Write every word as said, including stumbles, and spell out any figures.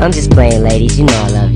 I'm just playing, ladies, you know I love you.